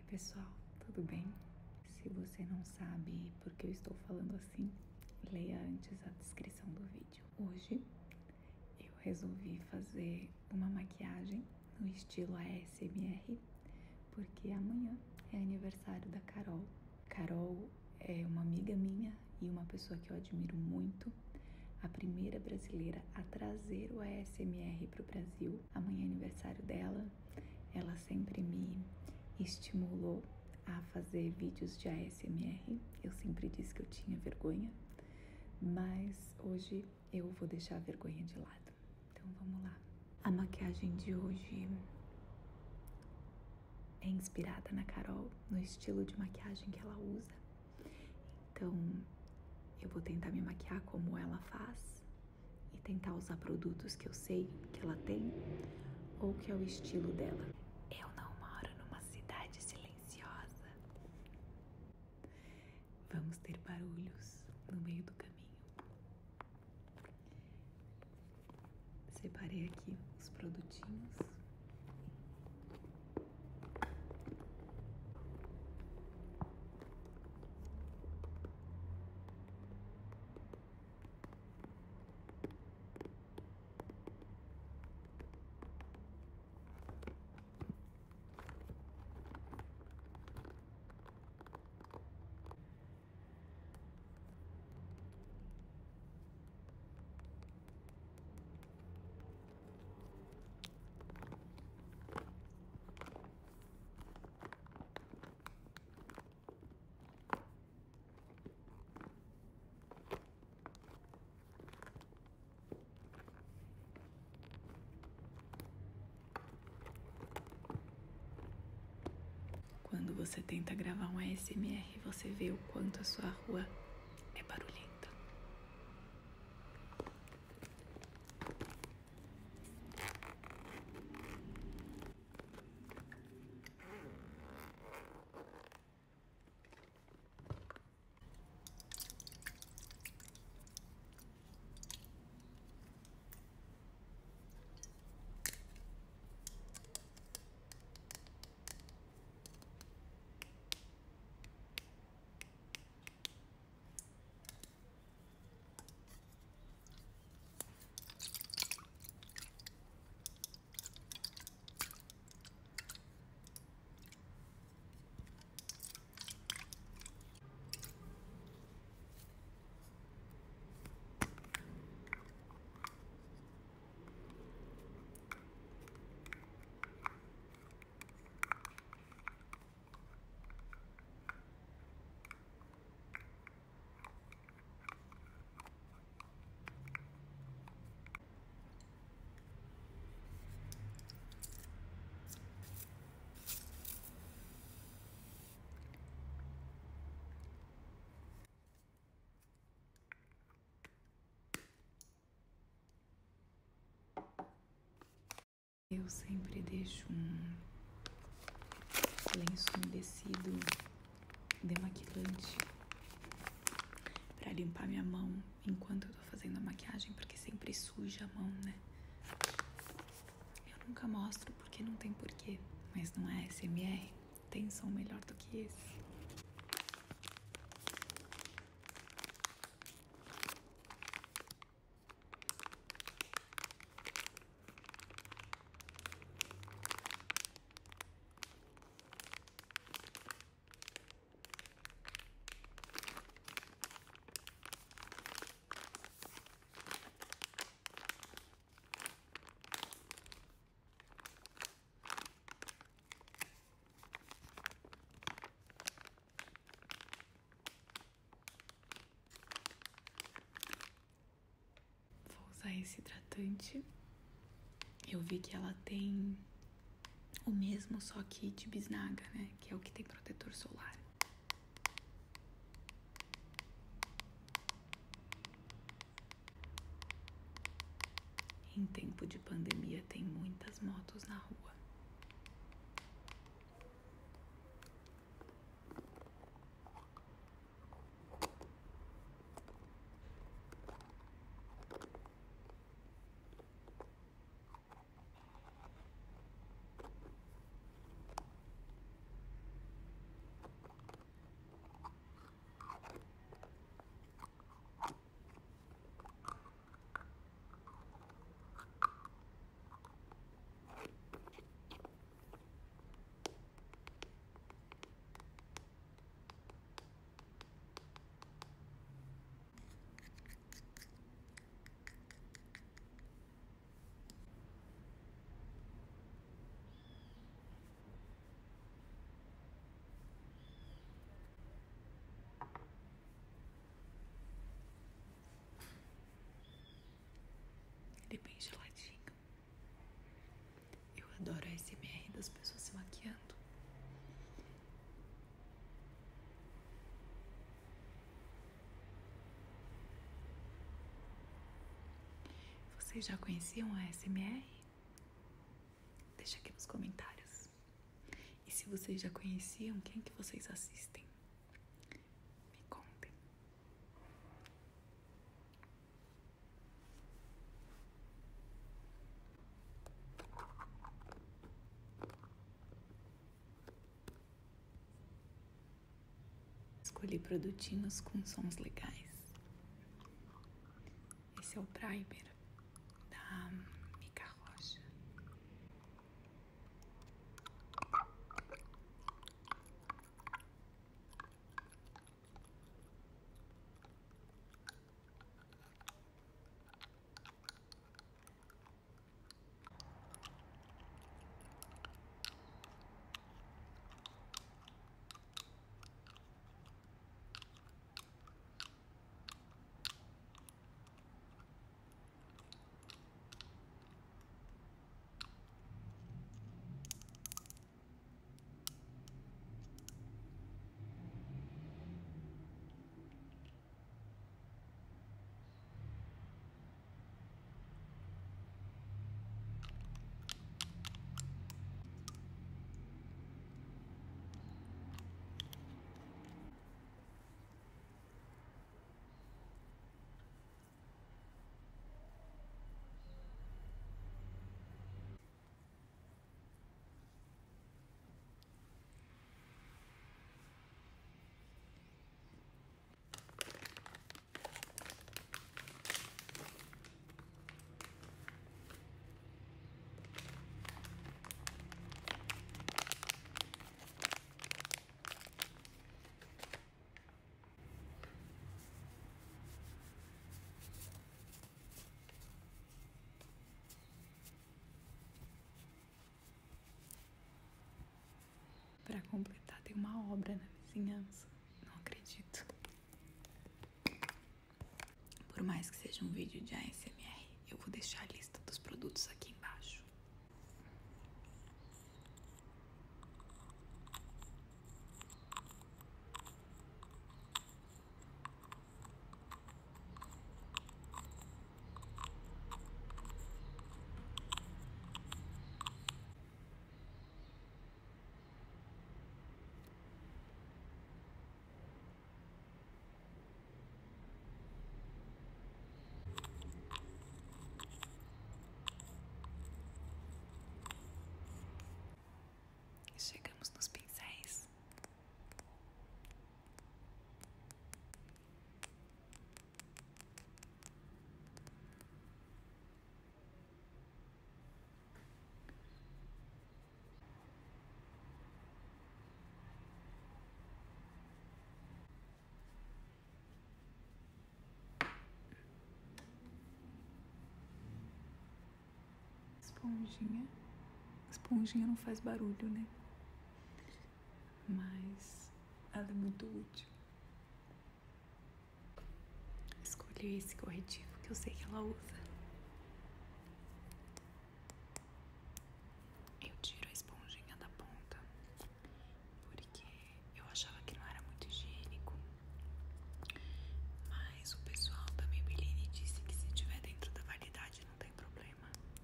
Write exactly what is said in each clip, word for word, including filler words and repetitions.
pessoal, tudo bem? Se você não sabe por que eu estou falando assim, leia antes a descrição do vídeo. Hoje eu resolvi fazer uma maquiagem no estilo A S M R, porque amanhã é aniversário da Carol. Carol é uma amiga minha e uma pessoa que eu admiro muito, a primeira brasileira a trazer o A S M R para o Brasil. Amanhã é aniversário dela, ela sempre me estimulou a fazer vídeos de A S M R. Eu sempre disse que eu tinha vergonha, mas hoje eu vou deixar a vergonha de lado. Então vamos lá. A maquiagem de hoje é inspirada na Carol, no estilo de maquiagem que ela usa. Então eu vou tentar me maquiar como ela faz e tentar usar produtos que eu sei que ela tem ou que é o estilo dela. Eu não moro numa cidade silenciosa. Vamos ter barulhos no meio do caminho. Separei aqui os produtinhos. Quando você tenta gravar um A S M R, você vê o quanto a sua rua é barulhenta. Eu sempre deixo um lenço umedecido demaquilante pra limpar minha mão enquanto eu tô fazendo a maquiagem, porque sempre suja a mão, né? Eu nunca mostro porque não tem porquê, mas não é A S M R, tem som melhor do que esse. Esse hidratante, eu vi que ela tem o mesmo, só que de bisnaga, né? Que é o que tem protetor solar. Em tempo de pandemia tem muitas motos na rua. das pessoas se maquiando. Vocês já conheciam a A S M R? Deixa aqui nos comentários. E se vocês já conheciam, quem que vocês assistem? Me contem. Escolhi produtinhos com sons legais. Esse é o primer da Mica Rocha. Para completar, tem uma obra na vizinhança. Não acredito. Por mais que seja um vídeo de A S M R, eu vou deixar a lista dos produtos aqui embaixo. Chegamos nos pincéis. Esponjinha. Esponjinha não faz barulho, né? Mas ela é muito útil. Escolhi esse corretivo que eu sei que ela usa. Eu tiro a esponjinha da ponta porque eu achava que não era muito higiênico. Mas o pessoal da Maybelline disse que se tiver dentro da validade não tem problema.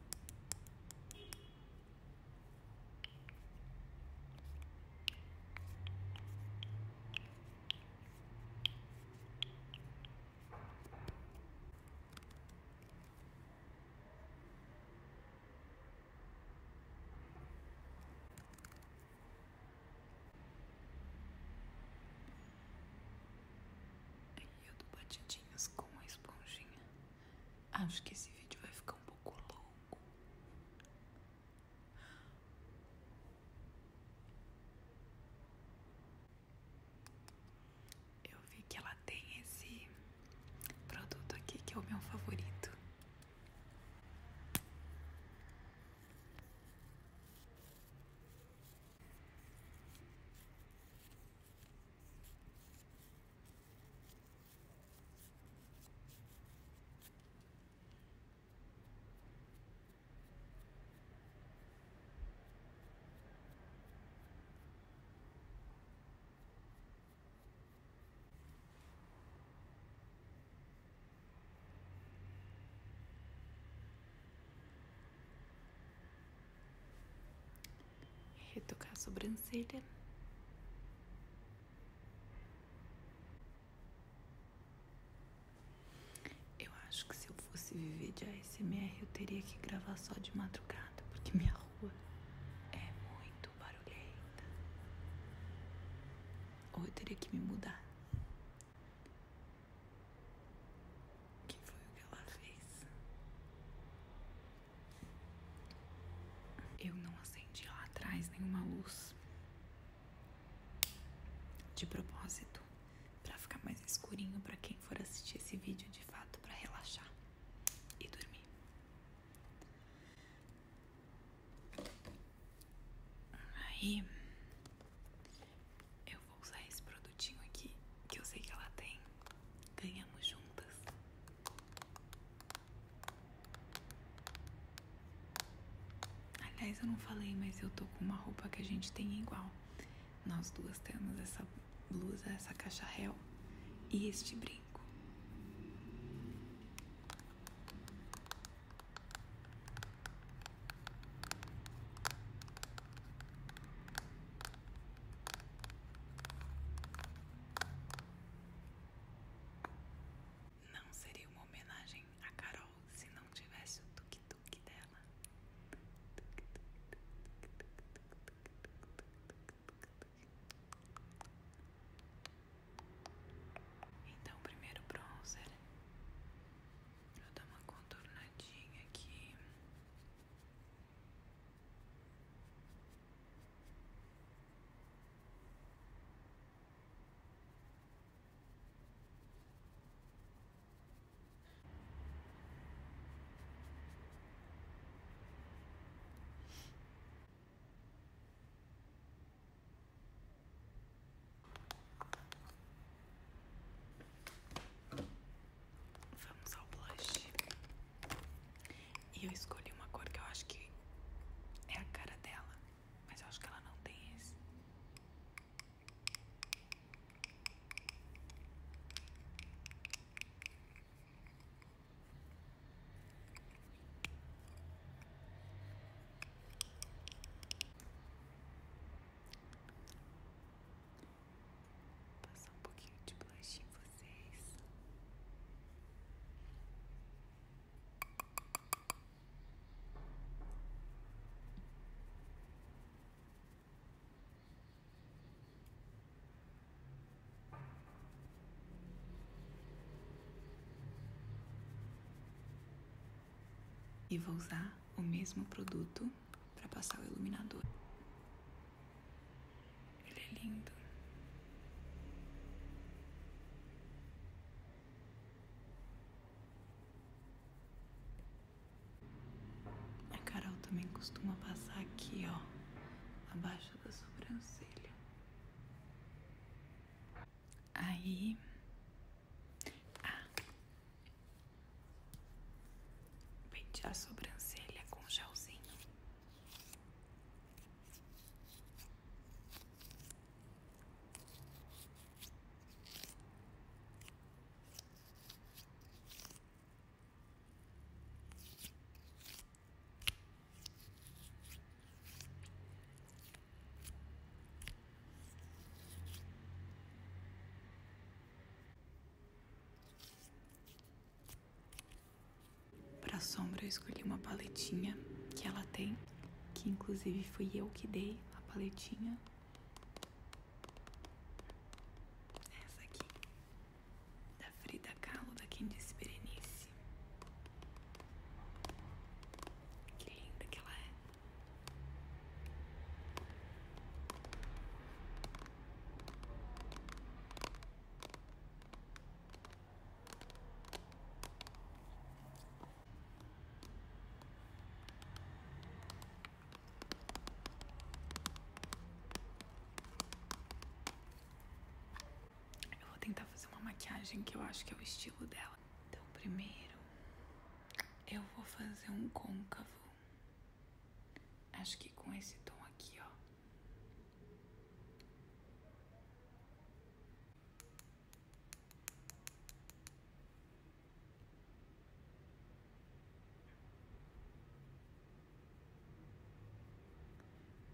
Batidinhas com a esponjinha. Acho que esse vídeo vai ficar um pouco longo. Eu vi que ela tem esse produto aqui que é o meu favorito. retocar a sobrancelha. Eu acho que se eu fosse viver de A S M R eu teria que gravar só de madrugada, porque minha rua é muito barulhenta. Ou eu teria que me mudar. Que foi o que ela fez. Eu não acendi lá atrás nenhuma luz de propósito, pra ficar mais escurinho pra quem for assistir esse vídeo de fato, pra relaxar e dormir. Aí eu vou usar esse produtinho aqui, que eu sei que ela tem. Ganhamos juntas. Aliás, eu não falei, mas eu tô com uma roupa que a gente tem igual. Nós duas temos essa blusa, essa caixa réu e este brinco. Não seria uma homenagem a Carol se não tivesse o tuk-tuk dela. Então, primeiro bronzer. Eu dou uma contornadinha aqui. Vamos ao blush. E eu escolhi uma cor que eu acho que é a cara dela, mas eu acho que ela não tem esse. Vou passar um pouquinho de blush em vocês. E vou usar o mesmo produto para passar o iluminador. Ele é lindo. A Carol também costuma passar aqui, ó, abaixo da sobrancelha. Aí... Ah, pentear a sobrancelha com gelzinho. Pra sombra eu escolhi uma paletinha que ela tem, que inclusive fui eu que dei a paletinha. Essa aqui, da Frida Kahlo, da Quem Disse Berenice. Que linda que ela é. Tentar fazer uma maquiagem que eu acho que é o estilo dela. Então, primeiro eu vou fazer um côncavo. Acho que com esse tom aqui, ó.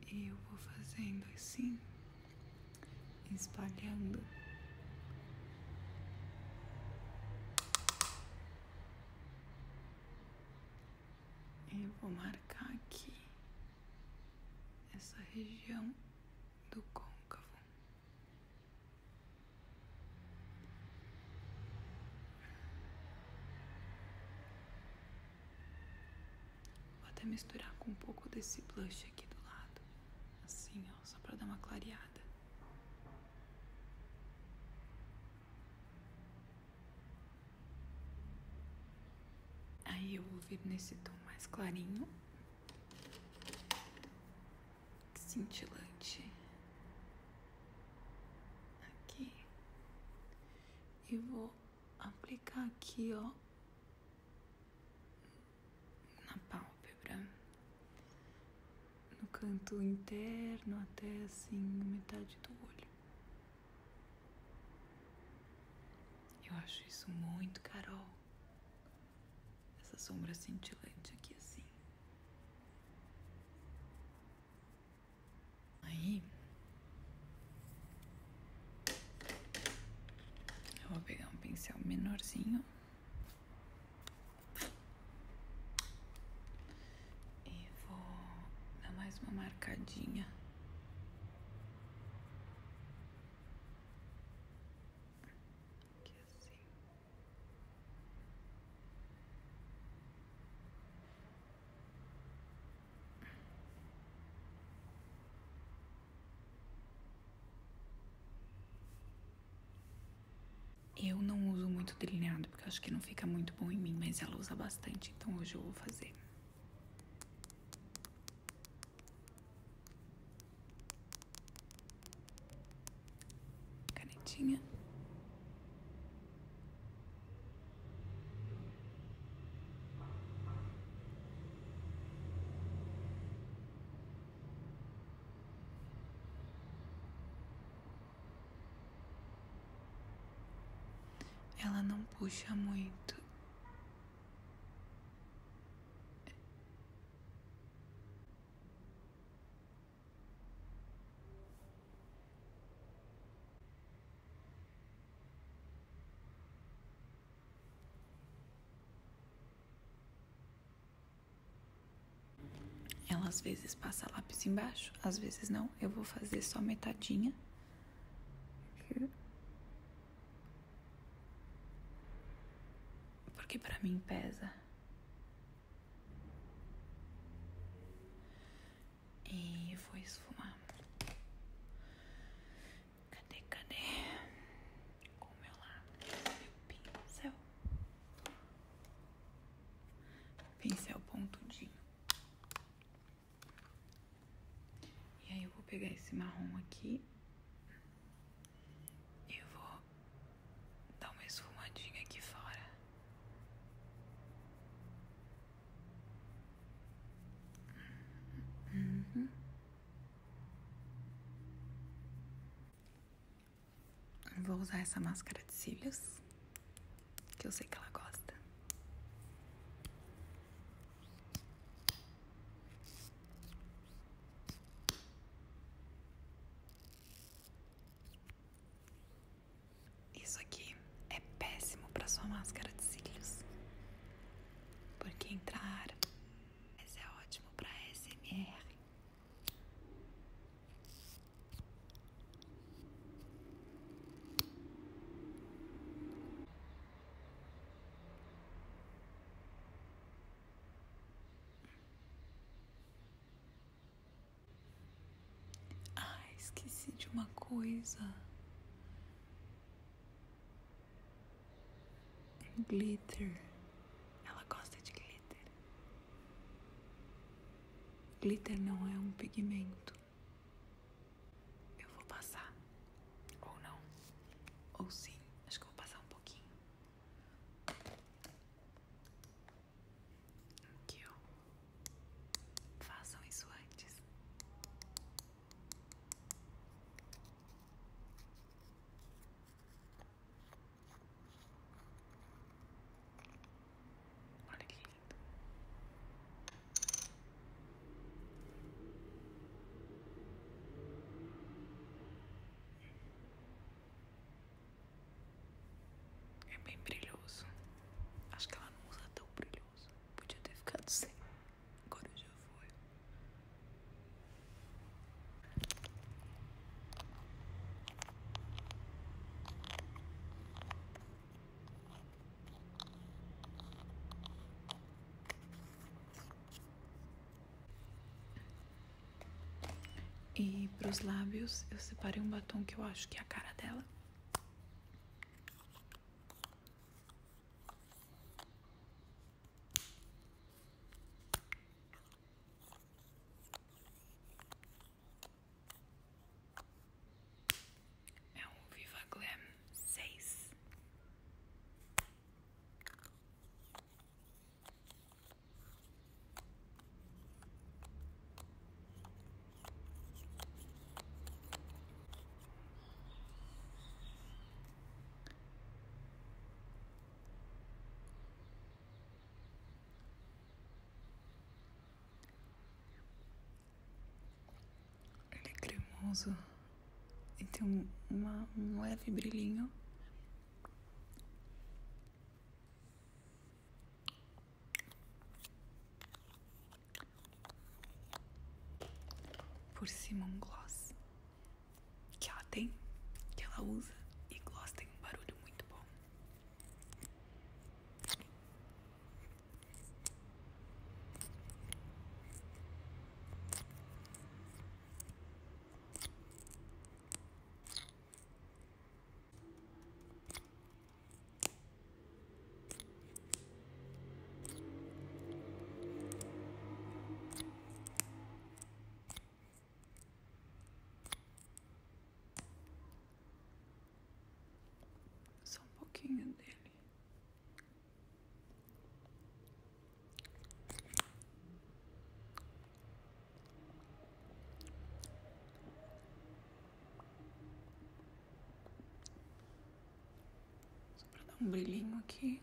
E eu vou fazendo assim, espalhando. Eu vou marcar aqui essa região do côncavo. Vou até misturar com um pouco desse blush aqui do lado, assim, ó, só pra dar uma clareada. Aí eu vou vir nesse tom mais clarinho, cintilante, aqui, e vou aplicar aqui, ó, na pálpebra, no canto interno até assim, metade do olho. Eu acho isso muito Carol, essa sombra cintilante aqui assim. Aí eu vou pegar um pincel menorzinho e vou dar mais uma marcadinha. Aqui assim. Eu não uso muito delineado porque eu acho que não fica muito bom em mim, mas ela usa bastante, então hoje eu vou fazer. Canetinha. Ela não puxa muito. Ela às vezes passa lápis embaixo, às vezes não. Eu vou fazer só metadinha. Aqui. Porque pra mim pesa. E vou esfumar. Cadê, cadê? Com o meu lápis, meu pincel. Pincel pontudinho. E aí eu vou pegar esse marrom aqui. E vou dar uma esfumadinha aqui fora. Uhum. Vou usar essa máscara de cílios, que eu sei que ela gosta. Isso aqui é péssimo pra sua máscara de cílios, porque entrar, mas é ótimo pra A S M R. Ah, esqueci de uma coisa. Glitter. Ela gosta de glitter. Glitter não é um pigmento. Eu vou passar. Ou não. Ou sim. Acho que eu vou passar um pouquinho. Aqui, ó. Façam isso antes. Olha que lindo. E pros lábios eu separei um batom que eu acho que é a cara dela. É um Viva Glam seis. Ele é cremoso e tem um, uma, um leve brilhinho. Por cima um gloss que ela tem, que ela usa, e gloss tem um barulho muito bom. Só um pouquinho dele. Só pra dar um brilhinho aqui.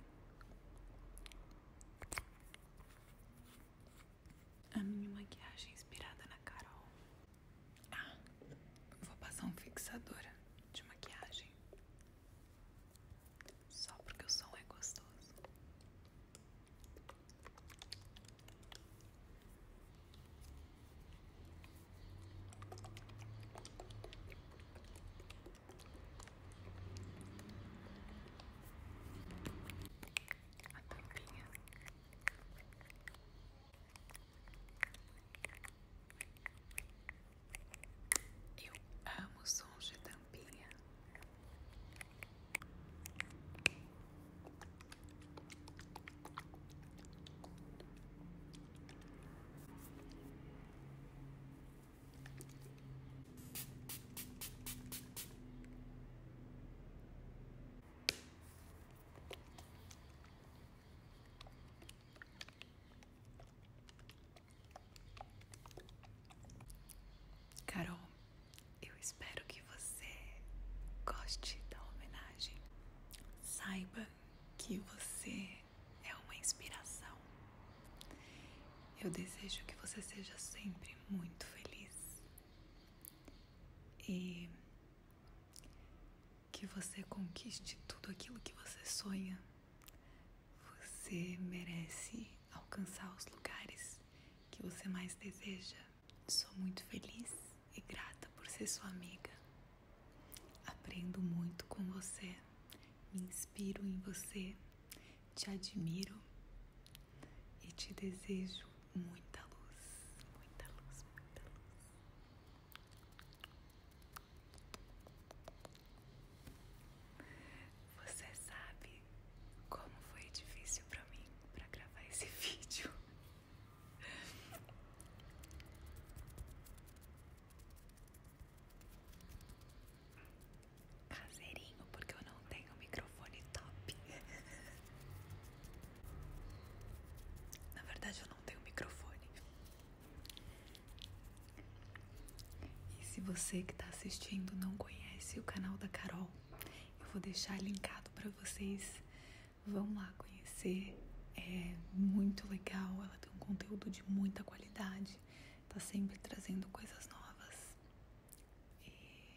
A minha maquiagem inspirada na Carol. Ah, vou passar um fixador de maquiagem. Só porque o som é gostoso. A tampinha. Eu amo sons de tampinha. Carol, eu espero que você goste da homenagem. Saiba que você é uma inspiração. Eu desejo que você seja sempre muito feliz e que você conquiste tudo aquilo que você sonha. Você merece alcançar os lugares que você mais deseja. Sou muito feliz e grata por ser sua amiga. Aprendo muito com você, me inspiro em você, te admiro e te desejo muita luz, muita luz, muita luz. Você sabe como foi difícil pra mim pra gravar esse vídeo. Caseirinho, porque eu não tenho microfone top. Na verdade, eu não tenho microfone. E se você que tá assistindo não conhece o canal da Carol, eu vou deixar linkado pra vocês. Vão lá conhecer. É muito legal. Ela tem um conteúdo de muita qualidade. Tá sempre trazendo coisas novas. E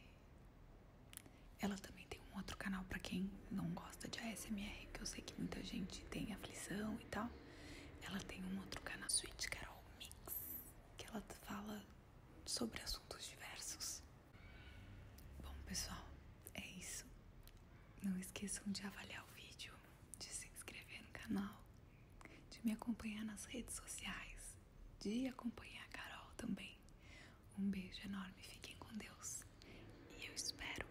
ela também tem um outro canal pra quem não gosta de A S M R, que eu sei que muita gente tem aflição e tal. Ela tem um outro canal, Sweet Carol Mix, que ela fala sobre assuntos diversos. Bom, pessoal, é isso. Não esqueçam de avaliar o vídeo, de se inscrever no canal, de me acompanhar nas redes sociais, de acompanhar a Carol também. Um beijo enorme, fiquem com Deus. E eu espero